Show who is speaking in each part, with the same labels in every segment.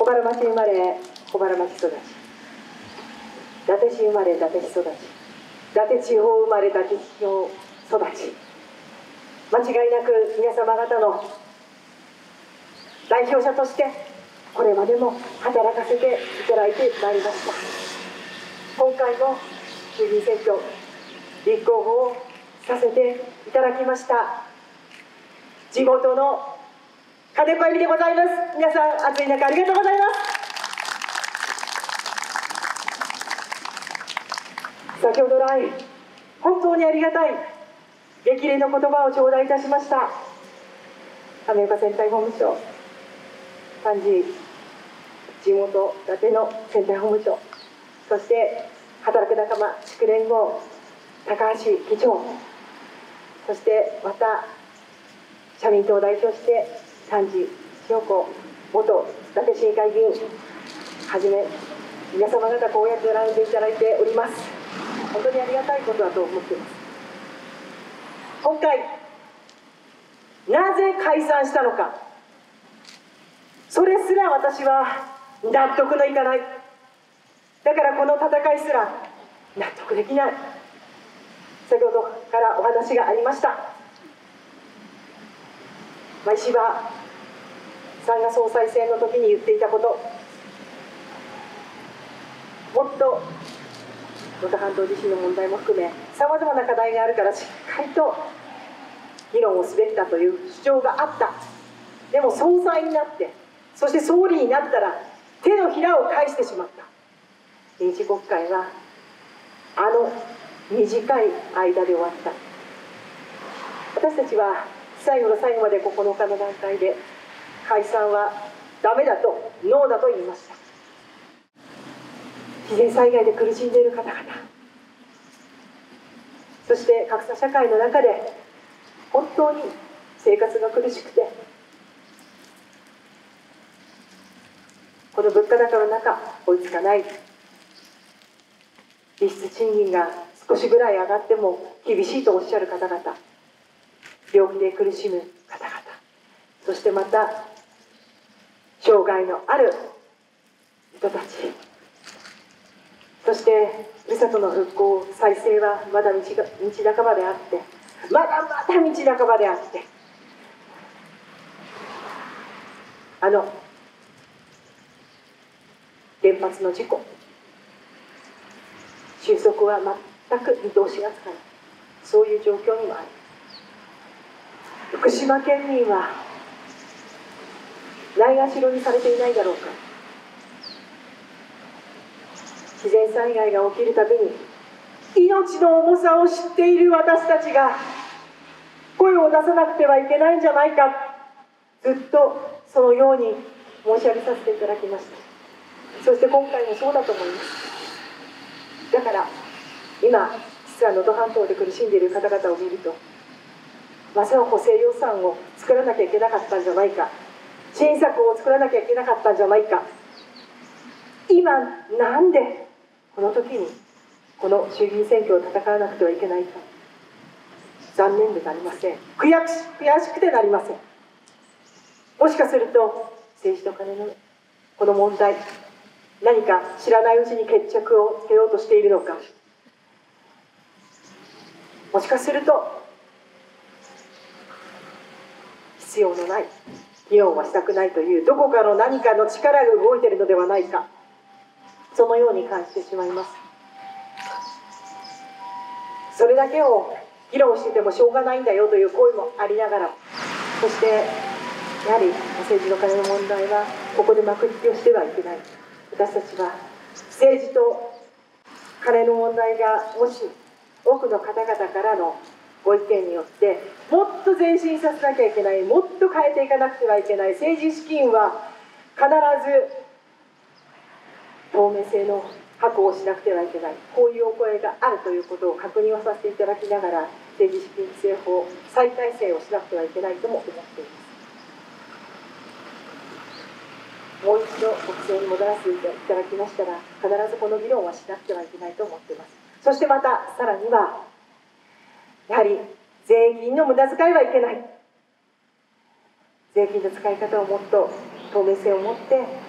Speaker 1: 小原町生まれ、小原町育ち、伊達市生まれ、伊達市育ち、伊達地方生まれ、伊達地方育ち、間違いなく皆様方の代表者としてこれまでも働かせていただいてまいりました。今回も衆議院選挙立候補をさせていただきました地元の金子由美でございます。皆さん暑い中ありがとうございます。先ほど来本当にありがたい激励の言葉を頂戴いたしました亀岡選対本部長、幹事地元伊達の選対本部長、そして働く仲間地区連合高橋議長、そしてまた社民党を代表して幹事塩子元伊達市議会議員はじめ皆様方こうやって並んでいただいております。本当にありがたいことだと思っています。今回なぜ解散したのか、それすら私は納得のいかない。だからこの戦いすら納得できない。先ほどからお話がありました石破さんが総裁選の時に言っていたこと、もっと能登半島地震の問題も含めさまざまな課題があるからしっかりと議論をすべきだという主張があった。でも総裁になってそして総理になったら手のひらを返してしまった。臨時国会は短い間で終わった。私たちは最後の最後まで9日の段階で解散はダメだとノーだと言いました。自然災害で苦しんでいる方々、そして格差社会の中で本当に生活が苦しくて、この物価高の中追いつかない、実質賃金が少しぐらい上がっても厳しいとおっしゃる方々、病気で苦しむ方々、そしてまた障害のある人たち、そしてふるさとの復興再生はまだ道半ばであって、まだまだ道半ばであって、原発の事故収束は全く見通しがつかない、そういう状況にもある。福島県民はないがしろにされていないだろうか。自然災害が起きるたびに命の重さを知っている私たちが声を出さなくてはいけないんじゃないか、ずっとそのように申し上げさせていただきました。そして今回もそうだと思います。だから今実は能登半島で苦しんでいる方々を見ると、まずは補正予算を作らなきゃいけなかったんじゃないか、支援策を作らなきゃいけなかったんじゃないか、今なんでこの時にこの衆議院選挙を戦わなくてはいけないか、残念でなりません。悔しくてなりません。もしかすると政治とカネのこの問題、何か知らないうちに決着をつけようとしているのか、もしかすると必要のない議論はしたくないというどこかの何かの力が動いているのではないか、そのように感じてしまいます。それだけを議論しててもしょうがないんだよという声もありながら、そしてやはり政治の金の問題はここで幕引きをしてはいけない。私たちは政治と金の問題がもし多くの方々からのご意見によってもっと前進させなきゃいけない、もっと変えていかなくてはいけない、政治資金は必ず透明性の確保をしなくてはいけない、こういうお声があるということを確認をさせていただきながら、政治資金規正法再改正をしなくてはいけないとも思っています。もう一度国政に戻らせていただきましたら、必ずこの議論はしなくてはいけないと思っています。そしてまたさらにはやはり税金の無駄遣いはいけない。税金の使い方をもっと透明性を持って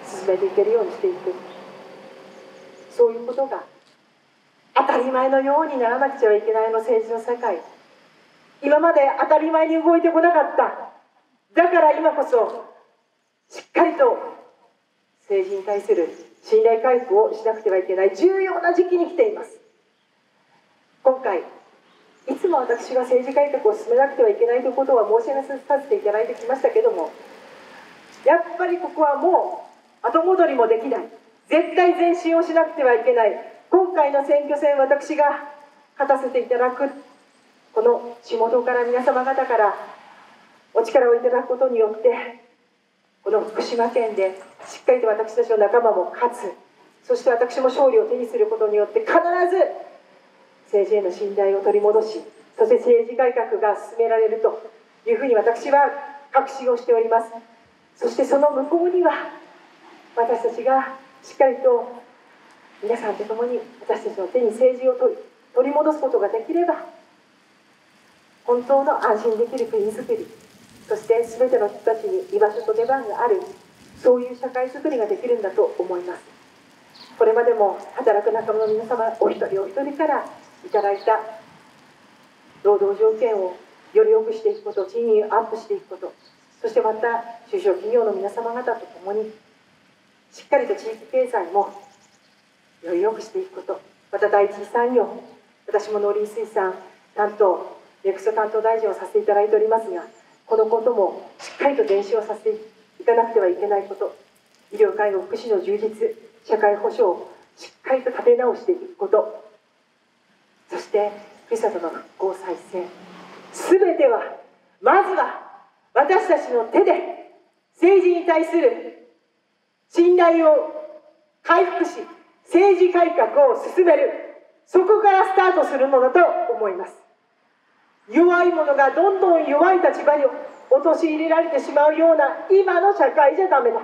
Speaker 1: 進めていけるようにしていく、そういうことが当たり前のようにならなくちゃいけないの政治の世界。今まで当たり前に動いてこなかった。だから今こそしっかりと政治に対する信頼回復をしなくてはいけない重要な時期に来ています。今回いつも私が政治改革を進めなくてはいけないということは申し上げさせていただいてきましたけども、やっぱりここはもう後戻りもできない、絶対前進をしなくてはいけない。今回の選挙戦、私が勝たせていただく、この地元から皆様方からお力をいただくことによって、この福島県でしっかりと私たちの仲間も勝つ、そして私も勝利を手にすることによって必ず政治への信頼を取り戻し、そして政治改革が進められるというふうに私は確信をしております。そしてその向こうには私たちがしっかりと皆さんと共に私たちの手に政治を取り戻すことができれば、本当の安心できる国づくり、そして全ての人たちに居場所と出番がある、そういう社会づくりができるんだと思います。これまでも働く仲間の皆様お一人お一人からいただいた労働条件をより良くしていくこと、賃金をアップしていくこと、そしてまた中小企業の皆様方と共にしっかりと地域経済もより良くしていくこと、また第一次産業、私も農林水産担当、役所担当大臣をさせていただいておりますが、このこともしっかりと前進をさせていかなくてはいけないこと、医療介護福祉の充実、社会保障をしっかりと立て直していくこと、そしてふるさとの復興再生、すべてはまずは私たちの手で政治に対する信頼を回復し、政治改革を進める、そこからスタートするのだと思います。弱い者がどんどん弱い立場に陥れられてしまうような今の社会じゃダメだ。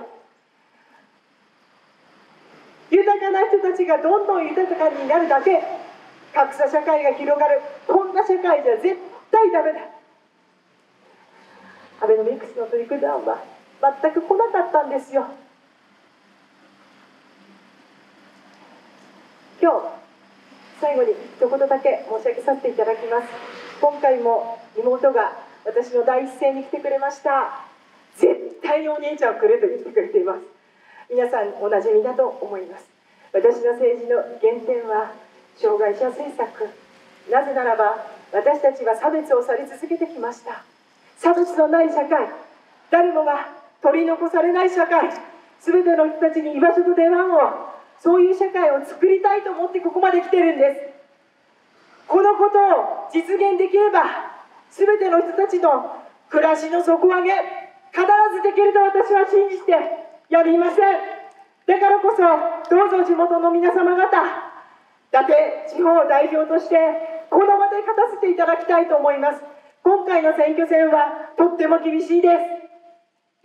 Speaker 1: 豊かな人たちがどんどん豊かになるだけ、格差社会が広がる、こんな社会じゃ絶対ダメだ。アベノミクスの取り組み案は全く来なかったんですよ。今日最後に一言だけ申し上げさせていただきます。今回も妹が私の第一声に来てくれました。絶対にお兄ちゃんをくれと言ってくれています。皆さんおなじみだと思います。私の政治の原点は障害者政策。なぜならば私たちは差別をされ続けてきました。差別のない社会、誰もが取り残されない社会、全ての人たちに居場所と出番を、そういう社会を作りたいと思ってここまで来てるんです。このことを実現できれば、全ての人たちの暮らしの底上げ、必ずできると私は信じてやりません。だからこそ、どうぞ地元の皆様方、伊達地方代表として、この場で勝たせていただきたいと思います。今回の選挙戦はとっても厳しいです。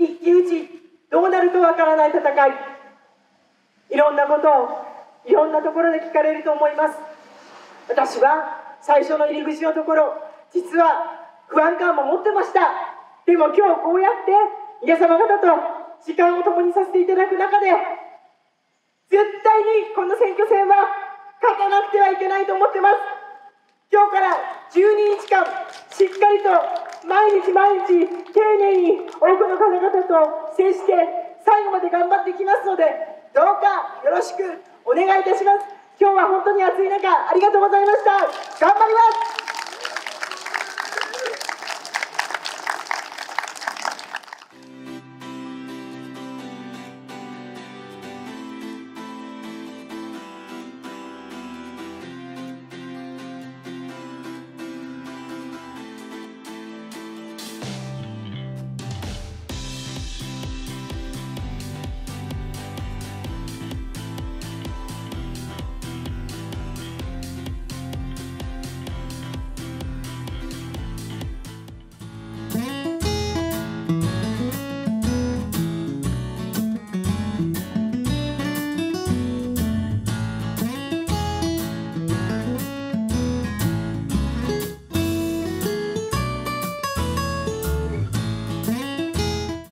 Speaker 1: 一騎打ち、どうなるとわからない戦い。いろんなことを、いろんなところで聞かれると思います。私は最初の入り口のところ、実は不安感も持ってました。でも今日こうやって皆様方と時間を共にさせていただく中で、絶対にこの選挙戦は勝たなくてはいけないと思ってます。今日から12日間、しっかりと毎日毎日丁寧に多くの方々と接して最後まで頑張っていきますので、どうかよろしくお願いいたします。今日は本当に暑い中ありがとうございました。頑張ります。